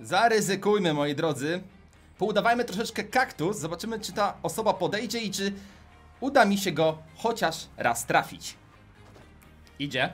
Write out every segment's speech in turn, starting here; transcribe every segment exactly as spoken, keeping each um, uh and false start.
Zaryzykujmy, moi drodzy. Poudawajmy troszeczkę kaktus. Zobaczymy, czy ta osoba podejdzie i czy uda mi się go chociaż raz trafić. Idzie.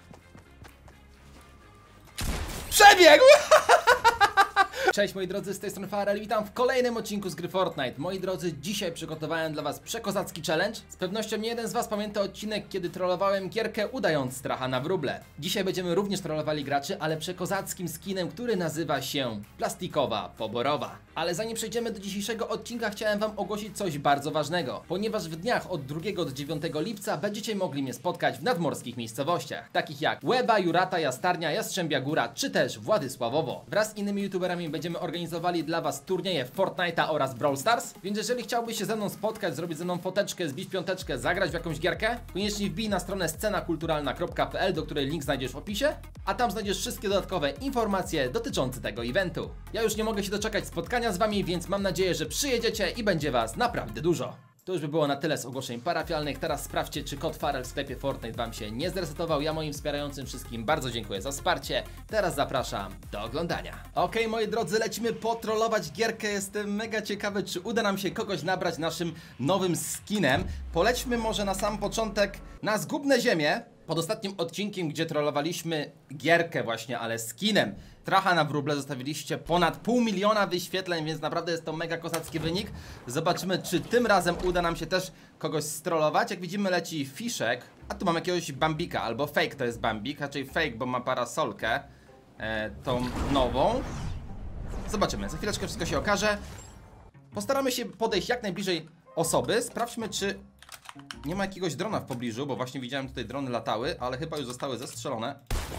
Przebiegł! Cześć moi drodzy, z tej strony Farel, witam w kolejnym odcinku z gry Fortnite. Moi drodzy, dzisiaj przygotowałem dla was przekozacki challenge. Z pewnością nie jeden z was pamięta odcinek, kiedy trollowałem gierkę udając stracha na wróble. Dzisiaj będziemy również trollowali graczy, ale przekozackim skinem, który nazywa się Plastikowa Poborowa. Ale zanim przejdziemy do dzisiejszego odcinka, chciałem wam ogłosić coś bardzo ważnego. Ponieważ w dniach od drugiego do dziewiątego lipca będziecie mogli mnie spotkać w nadmorskich miejscowościach, takich jak Łeba, Jurata, Jastarnia, Jastrzębia Góra, czy też Władysławowo. Wraz z innymi youtuberami będziemy organizowali dla was turnieje w Fortnite'a oraz Brawl Stars, więc jeżeli chciałbyś się ze mną spotkać, zrobić ze mną foteczkę, zbić piąteczkę, zagrać w jakąś gierkę, koniecznie wbij na stronę scena kulturalna kropka p l, do której link znajdziesz w opisie, a tam znajdziesz wszystkie dodatkowe informacje dotyczące tego eventu. Ja już nie mogę się doczekać spotkania z wami, więc mam nadzieję, że przyjedziecie i będzie was naprawdę dużo. To już by było na tyle z ogłoszeń parafialnych. Teraz sprawdźcie, czy kod Farel w sklepie Fortnite wam się nie zresetował. Ja moim wspierającym wszystkim bardzo dziękuję za wsparcie. Teraz zapraszam do oglądania. Okej, moi drodzy, lecimy potrollować gierkę. Jestem mega ciekawy, czy uda nam się kogoś nabrać naszym nowym skinem. Polećmy może na sam początek na Zgubne Ziemię. Pod ostatnim odcinkiem, gdzie trollowaliśmy gierkę właśnie, ale skinem Stracha na wróble, zostawiliście ponad pół miliona wyświetleń, więc naprawdę jest to mega kozacki wynik. Zobaczymy, czy tym razem uda nam się też kogoś strollować. Jak widzimy, leci Fiszek, a tu mam jakiegoś Bambika, albo fake to jest Bambik, raczej fake, bo ma parasolkę, e, tą nową. Zobaczymy, za chwileczkę wszystko się okaże. Postaramy się podejść jak najbliżej osoby. Sprawdźmy, czy nie ma jakiegoś drona w pobliżu, bo właśnie widziałem, tutaj drony latały, ale chyba już zostały zestrzelone.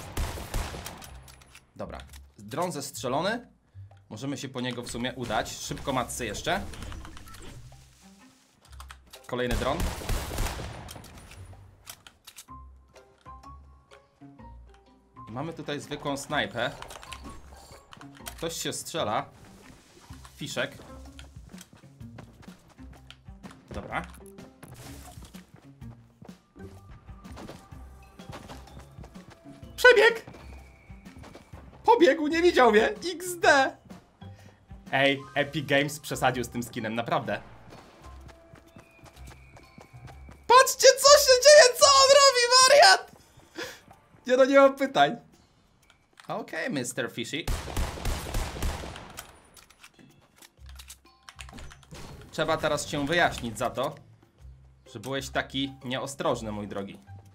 Dobra, dron zestrzelony. Możemy się po niego w sumie udać. Szybko matcy jeszcze. Kolejny dron. I mamy tutaj zwykłą snajpę. Ktoś się strzela. Fiszek. Dobra. Przebieg! Pobiegł, nie widział mnie! iks de! Ej, Epic Games przesadził z tym skinem, naprawdę. Patrzcie, co się dzieje, co on robi, wariat! Ja no nie mam pytań. Okej, okay, mister Fishy. Trzeba teraz cię wyjaśnić za to, że byłeś taki nieostrożny, mój drogi.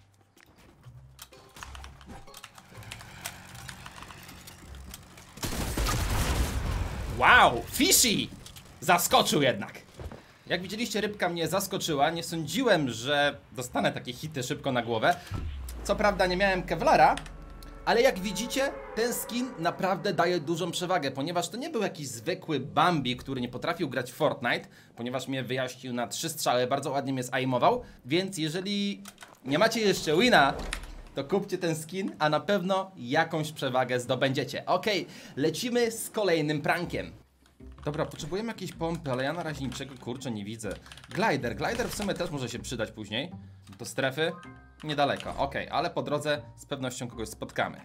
Wow, Fishy! Zaskoczył jednak. Jak widzieliście, rybka mnie zaskoczyła. Nie sądziłem, że dostanę takie hity szybko na głowę. Co prawda nie miałem kevlara, ale jak widzicie, ten skin naprawdę daje dużą przewagę, ponieważ to nie był jakiś zwykły Bambi, który nie potrafił grać w Fortnite, ponieważ mnie wyjaśnił na trzy strzały, bardzo ładnie mnie zaimował. Więc jeżeli nie macie jeszcze wina, to kupcie ten skin, a na pewno jakąś przewagę zdobędziecie. Okej, lecimy z kolejnym prankiem. Dobra, potrzebujemy jakiejś pompy, ale ja na razie niczego, kurczę, nie widzę. Glider, glider w sumie też może się przydać później. Do strefy niedaleko, okej, ale po drodze z pewnością kogoś spotkamy.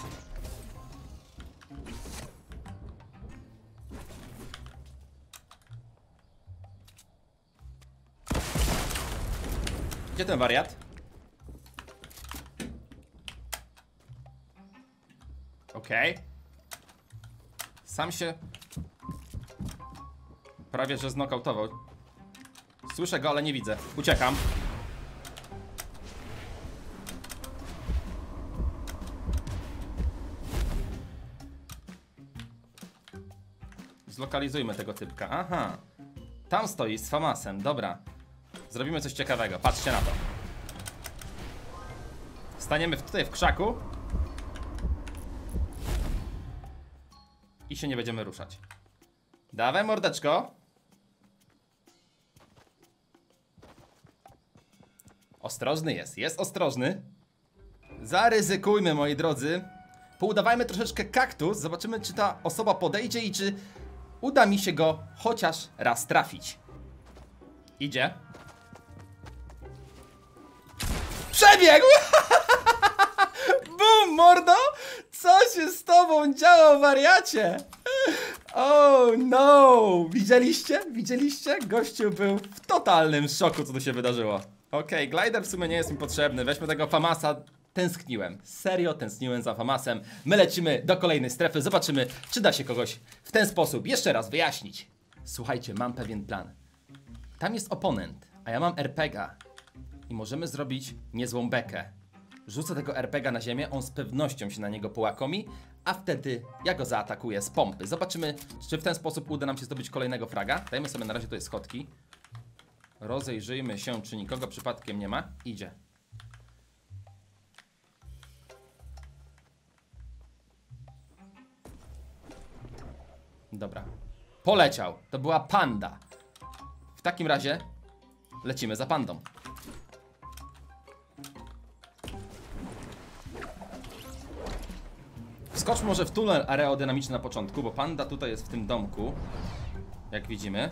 Gdzie ten wariat? Okej. Okay. Sam się prawie że znokautował. Słyszę go, ale nie widzę. Uciekam. Zlokalizujmy tego typka. Aha. Tam stoi z famasem. Dobra. Zrobimy coś ciekawego. Patrzcie na to. Staniemy tutaj w krzaku i się nie będziemy ruszać. Dawaj, mordeczko. Ostrożny jest, jest ostrożny. Zaryzykujmy, moi drodzy. Poudawajmy troszeczkę kaktus. Zobaczymy, czy ta osoba podejdzie i czy uda mi się go chociaż raz trafić. Idzie. Przebiegł! Bum, mordo! Co się z tobą działo, wariacie? Oh no! Widzieliście? Widzieliście? Gościu był w totalnym szoku, co tu się wydarzyło. Okej, okay, glider w sumie nie jest mi potrzebny. Weźmy tego Famasa. Tęskniłem. Serio tęskniłem za Famasem. My lecimy do kolejnej strefy. Zobaczymy, czy da się kogoś w ten sposób jeszcze raz wyjaśnić. Słuchajcie, mam pewien plan. Tam jest oponent, a ja mam er pe ga. I możemy zrobić niezłą bekę. Rzucę tego er pe ga na ziemię, on z pewnością się na niego połakomi, a wtedy ja go zaatakuję z pompy. Zobaczymy, czy w ten sposób uda nam się zdobyć kolejnego fraga. Dajmy sobie na razie tutaj schodki. Rozejrzyjmy się, czy nikogo przypadkiem nie ma. Idzie. Dobra. Poleciał. To była panda. W takim razie lecimy za pandą. Skocz może w tunel aerodynamiczny na początku, bo panda tutaj jest w tym domku. Jak widzimy.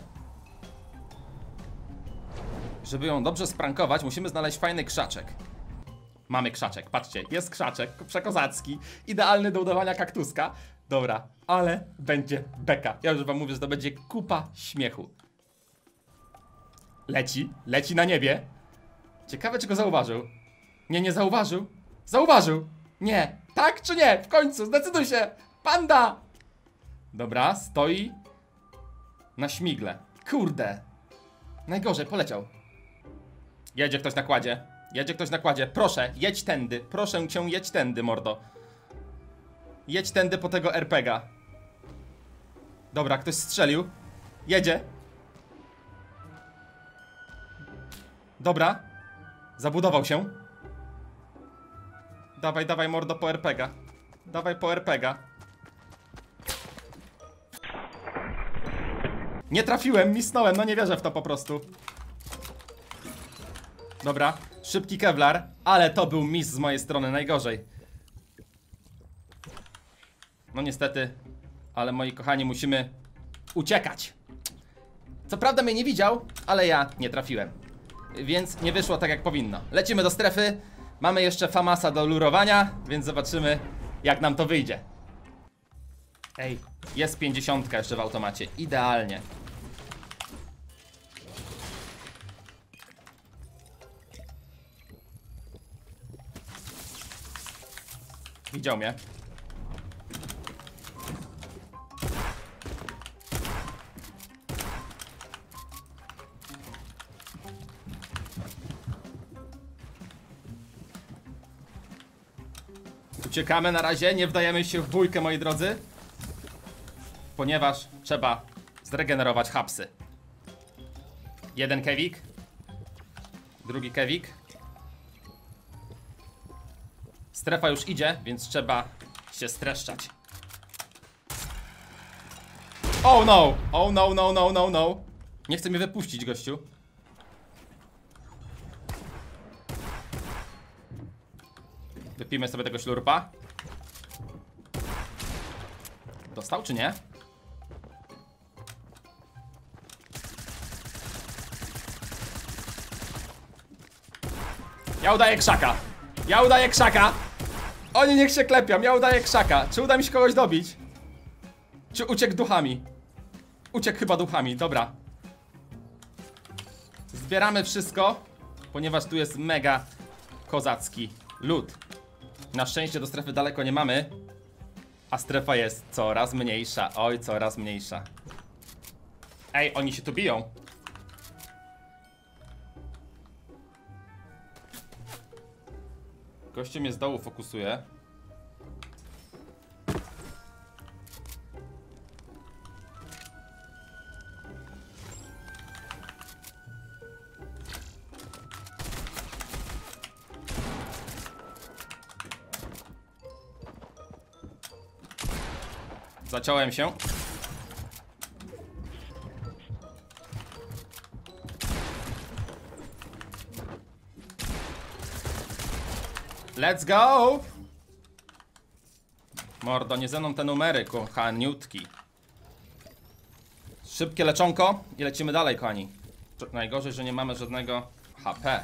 Żeby ją dobrze sprankować, musimy znaleźć fajny krzaczek. Mamy krzaczek, patrzcie, jest krzaczek przekozacki, idealny do udawania kaktuska. Dobra, ale będzie beka. Ja już wam mówię, że to będzie kupa śmiechu. Leci, leci na niebie. Ciekawe, czy go zauważył. Nie, nie zauważył. Zauważył. Nie, tak czy nie? W końcu, zdecyduj się. Panda. Dobra, stoi na śmigle. Kurde. Najgorzej, poleciał. Jedzie ktoś na kładzie. Jedzie ktoś na kładzie. Proszę, jedź tędy. Proszę cię, jedź tędy, mordo. Jedź tędy po tego er pe ga. Dobra, ktoś strzelił. Jedzie. Dobra. Zabudował się. Dawaj, dawaj, mordo, po er pe ga. Dawaj po er pe ga. Nie trafiłem, misnąłem, no nie wierzę w to po prostu. Dobra, szybki kevlar. Ale to był miss z mojej strony, najgorzej. No niestety. Ale moi kochani, musimy uciekać. Co prawda mnie nie widział, ale ja nie trafiłem. Więc nie wyszło tak jak powinno. Lecimy do strefy. Mamy jeszcze Famasa do lurowania, więc zobaczymy, jak nam to wyjdzie. Ej, jest pięćdziesiątka jeszcze w automacie. Idealnie. Widział mnie. Uciekamy na razie, nie wdajemy się w bójkę, moi drodzy. Ponieważ trzeba zregenerować hapsy. Jeden kewik. Drugi kewik. Strefa już idzie, więc trzeba się streszczać. Oh no! Oh no, no, no, no, no. Nie chce mnie wypuścić, gościu. Wypijmy sobie tego ślurpa. Dostał czy nie? Ja udaję krzaka. Ja udaję krzaka. Oni niech się klepią, ja udaję krzaka. Czy uda mi się kogoś dobić? Czy uciekł duchami? Uciekł chyba duchami, dobra. Zbieramy wszystko, ponieważ tu jest mega kozacki lód. Na szczęście do strefy daleko nie mamy, a strefa jest coraz mniejsza. Oj, coraz mniejsza. Ej, oni się tu biją. Gościu mnie z dołu fokusuje. Zaciąłem się. Let's go! Mordo, nie ze mną te numery, kochaniutki. Szybkie leczonko i lecimy dalej, kochani. Najgorzej, że nie mamy żadnego ha pe.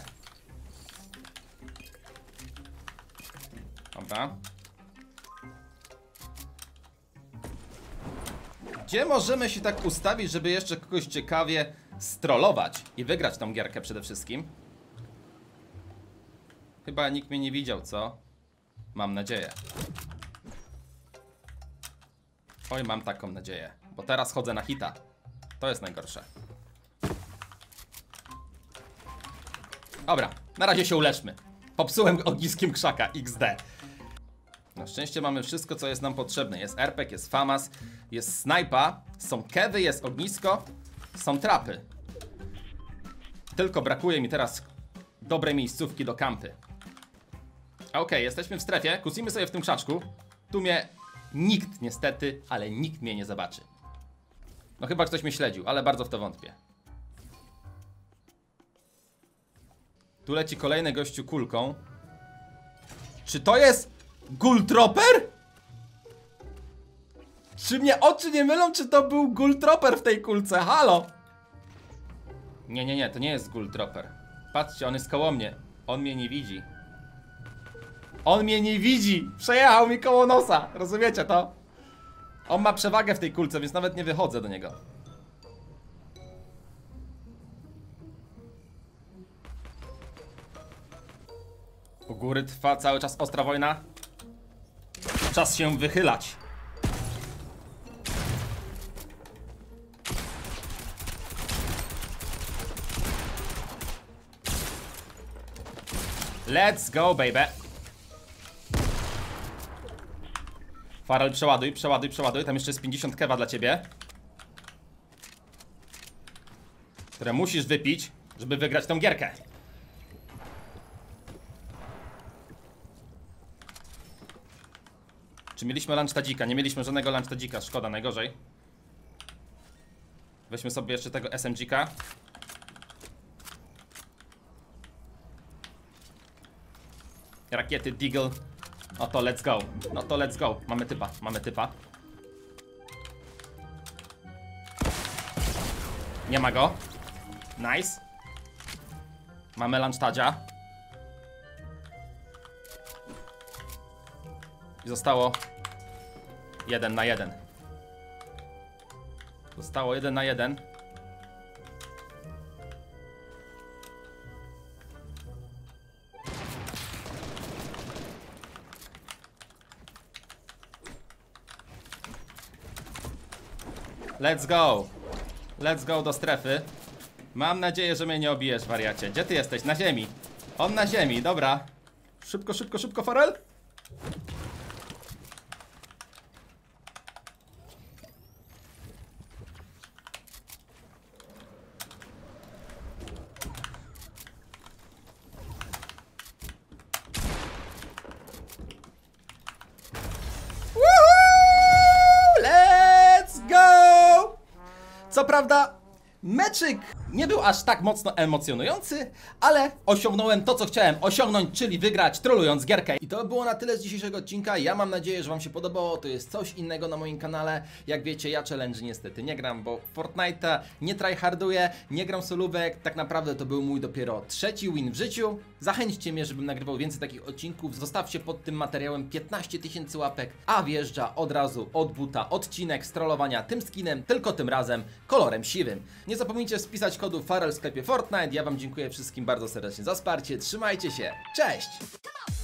Dobra. Gdzie możemy się tak ustawić, żeby jeszcze kogoś ciekawie strollować i wygrać tą gierkę przede wszystkim? Chyba nikt mnie nie widział, co? Mam nadzieję. Oj, mam taką nadzieję, bo teraz chodzę na hita. To jest najgorsze. Dobra, na razie się uleczmy. Popsułem ogniskiem krzaka, iks de. Na szczęście mamy wszystko, co jest nam potrzebne. Jest er pe gie, jest famas, jest snajpa, są kewy, jest ognisko, są trapy. Tylko brakuje mi teraz dobrej miejscówki do kampy. Okej, okay, jesteśmy w strefie, kusimy sobie w tym krzaczku. Tu mnie nikt niestety, ale nikt mnie nie zobaczy. No chyba ktoś mnie śledził, ale bardzo w to wątpię. Tu leci kolejny gościu kulką. Czy to jest Ghoultroper? Czy mnie oczy nie mylą, czy to był Ghoultroper w tej kulce? Halo! Nie, nie, nie, to nie jest Ghoultroper. Patrzcie, on jest koło mnie. On mnie nie widzi. On mnie nie widzi! Przejechał mi koło nosa, rozumiecie to? On ma przewagę w tej kulce, więc nawet nie wychodzę do niego. U góry trwa cały czas ostra wojna. Czas się wychylać. Let's go, baby. Farel, przeładuj, przeładuj, przeładuj. Tam jeszcze jest pięćdziesiąt kewa dla ciebie, które musisz wypić, żeby wygrać tą gierkę. Czy mieliśmy lunchtadzika? Nie mieliśmy żadnego lunchtadzika, szkoda, najgorzej. Weźmy sobie jeszcze tego es em dzika. Rakiety Deagle. No to let's go. No to let's go. Mamy typa, mamy typa. Nie ma go. Nice. Mamy lunchtadzia. I zostało jeden na jeden. Zostało jeden na jeden. Let's go. Let's go do strefy. Mam nadzieję, że mnie nie obijesz, wariacie. Gdzie ty jesteś? Na ziemi. On na ziemi, dobra. Szybko, szybko, szybko, Farel. Co prawda, meczyk nie był aż tak mocno emocjonujący, ale osiągnąłem to, co chciałem osiągnąć, czyli wygrać, trollując gierkę. I to było na tyle z dzisiejszego odcinka. Ja mam nadzieję, że wam się podobało. To jest coś innego na moim kanale. Jak wiecie, ja challenge niestety nie gram, bo Fortnite'a nie tryharduję, nie gram solówek. Tak naprawdę to był mój dopiero trzeci win w życiu. Zachęćcie mnie, żebym nagrywał więcej takich odcinków. Zostawcie pod tym materiałem piętnaście tysięcy łapek, a wjeżdża od razu od buta odcinek z trollowania tym skinem, tylko tym razem kolorem siwym. Nie zapomnijcie wpisać kodu Farel w sklepie Fortnite. Ja wam dziękuję wszystkim bardzo serdecznie za wsparcie. Trzymajcie się. Cześć!